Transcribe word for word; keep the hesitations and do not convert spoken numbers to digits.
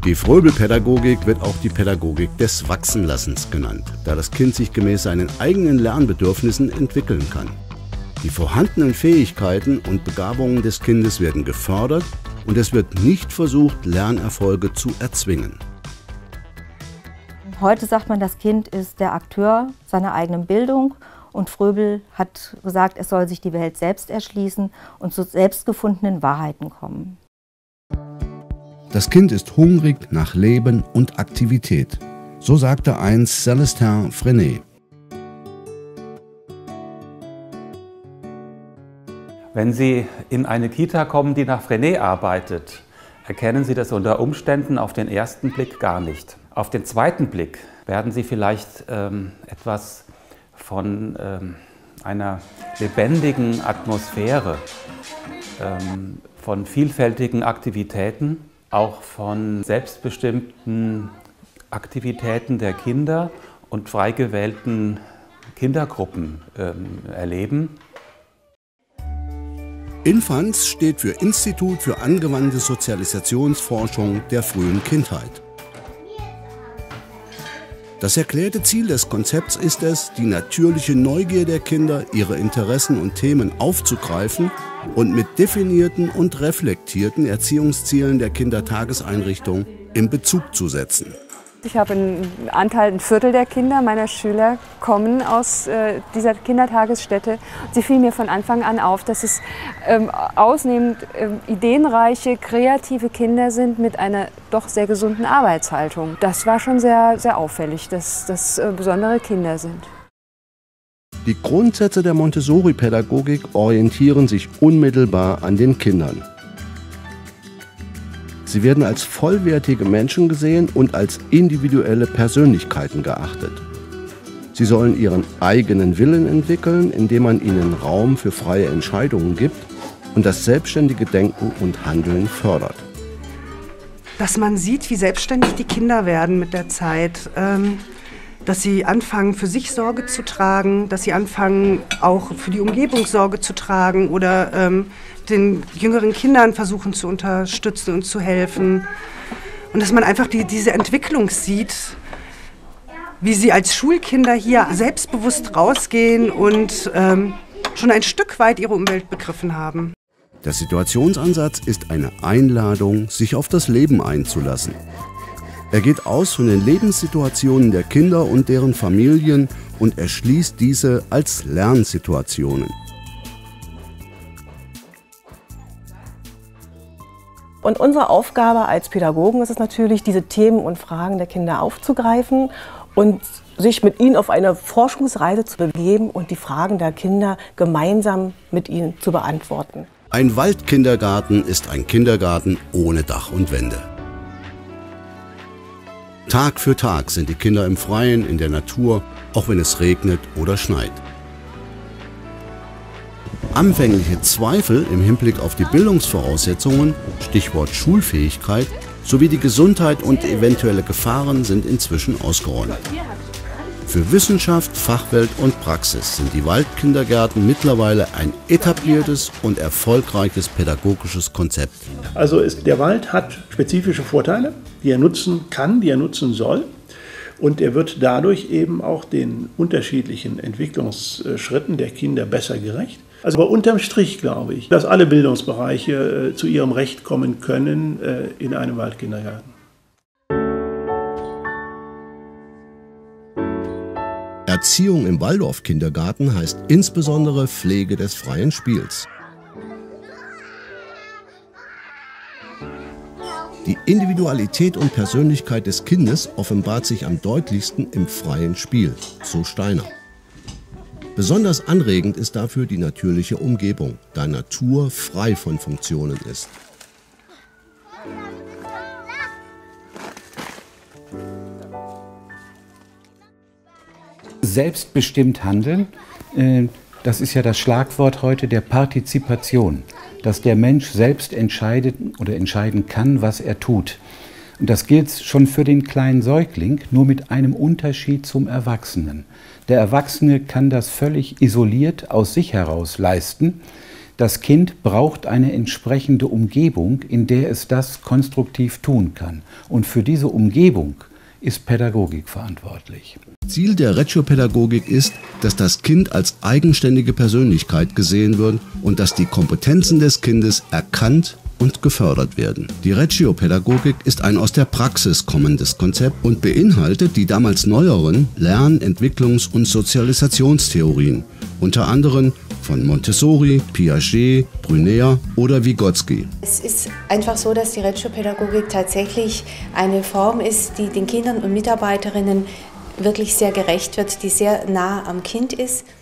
Die Fröbel-Pädagogik wird auch die Pädagogik des Wachsenlassens genannt, da das Kind sich gemäß seinen eigenen Lernbedürfnissen entwickeln kann. Die vorhandenen Fähigkeiten und Begabungen des Kindes werden gefördert und es wird nicht versucht, Lernerfolge zu erzwingen. Heute sagt man, das Kind ist der Akteur seiner eigenen Bildung und Fröbel hat gesagt, es soll sich die Welt selbst erschließen und zu selbstgefundenen Wahrheiten kommen. Das Kind ist hungrig nach Leben und Aktivität. So sagte einst Célestin Freinet. Wenn Sie in eine Kita kommen, die nach Freinet arbeitet, erkennen Sie das unter Umständen auf den ersten Blick gar nicht. Auf den zweiten Blick werden Sie vielleicht ähm, etwas von ähm, einer lebendigen Atmosphäre, ähm, von vielfältigen Aktivitäten, auch von selbstbestimmten Aktivitäten der Kinder und frei gewählten Kindergruppen ähm, erleben. INFANS steht für Institut für angewandte Sozialisationsforschung der frühen Kindheit. Das erklärte Ziel des Konzepts ist es, die natürliche Neugier der Kinder, ihre Interessen und Themen aufzugreifen und mit definierten und reflektierten Erziehungszielen der Kindertageseinrichtung in Bezug zu setzen. Ich habe einen Anteil, ein Viertel der Kinder meiner Schüler kommen aus äh, dieser Kindertagesstätte. Sie fiel mir von Anfang an auf, dass es ähm, ausnehmend ähm, ideenreiche, kreative Kinder sind mit einer doch sehr gesunden Arbeitshaltung. Das war schon sehr, sehr auffällig, dass das äh, besondere Kinder sind. Die Grundsätze der Montessori-Pädagogik orientieren sich unmittelbar an den Kindern. Sie werden als vollwertige Menschen gesehen und als individuelle Persönlichkeiten geachtet. Sie sollen ihren eigenen Willen entwickeln, indem man ihnen Raum für freie Entscheidungen gibt und das selbstständige Denken und Handeln fördert. Dass man sieht, wie selbstständig die Kinder werden mit der Zeit, ähm, dass sie anfangen, für sich Sorge zu tragen, dass sie anfangen, auch für die Umgebung Sorge zu tragen oder ähm, den jüngeren Kindern versuchen zu unterstützen und zu helfen. Und dass man einfach die, diese Entwicklung sieht, wie sie als Schulkinder hier selbstbewusst rausgehen und ähm, schon ein Stück weit ihre Umwelt begriffen haben. Der Situationsansatz ist eine Einladung, sich auf das Leben einzulassen. Er geht aus von den Lebenssituationen der Kinder und deren Familien und erschließt diese als Lernsituationen. Und unsere Aufgabe als Pädagogen ist es natürlich, diese Themen und Fragen der Kinder aufzugreifen und sich mit ihnen auf eine Forschungsreise zu begeben und die Fragen der Kinder gemeinsam mit ihnen zu beantworten. Ein Waldkindergarten ist ein Kindergarten ohne Dach und Wände. Tag für Tag sind die Kinder im Freien, in der Natur, auch wenn es regnet oder schneit. Anfängliche Zweifel im Hinblick auf die Bildungsvoraussetzungen, Stichwort Schulfähigkeit, sowie die Gesundheit und eventuelle Gefahren sind inzwischen ausgeräumt. Für Wissenschaft, Fachwelt und Praxis sind die Waldkindergärten mittlerweile ein etabliertes und erfolgreiches pädagogisches Konzept. Also ist, der Wald hat spezifische Vorteile, die er nutzen kann, die er nutzen soll. Und er wird dadurch eben auch den unterschiedlichen Entwicklungsschritten der Kinder besser gerecht. Also aber unterm Strich glaube ich, dass alle Bildungsbereiche äh, zu ihrem Recht kommen können äh, in einem Waldkindergarten. Erziehung im Waldorf-Kindergarten heißt insbesondere Pflege des freien Spiels. Die Individualität und Persönlichkeit des Kindes offenbart sich am deutlichsten im freien Spiel, so Steiner. Besonders anregend ist dafür die natürliche Umgebung, da Natur frei von Funktionen ist. Selbstbestimmt handeln, das ist ja das Schlagwort heute der Partizipation, dass der Mensch selbst entscheidet oder entscheiden kann, was er tut. Und das gilt schon für den kleinen Säugling, nur mit einem Unterschied zum Erwachsenen. Der Erwachsene kann das völlig isoliert aus sich heraus leisten. Das Kind braucht eine entsprechende Umgebung, in der es das konstruktiv tun kann. Und für diese Umgebung ist Pädagogik verantwortlich. Ziel der Reggio-Pädagogik ist, dass das Kind als eigenständige Persönlichkeit gesehen wird und dass die Kompetenzen des Kindes erkannt und gefördert werden. Die Reggio-Pädagogik ist ein aus der Praxis kommendes Konzept und beinhaltet die damals neueren Lern-, Entwicklungs- und Sozialisationstheorien, unter anderem von Montessori, Piaget, Brunner oder Vygotsky. Es ist einfach so, dass die Reggio-Pädagogik tatsächlich eine Form ist, die den Kindern und Mitarbeiterinnen wirklich sehr gerecht wird, die sehr nah am Kind ist.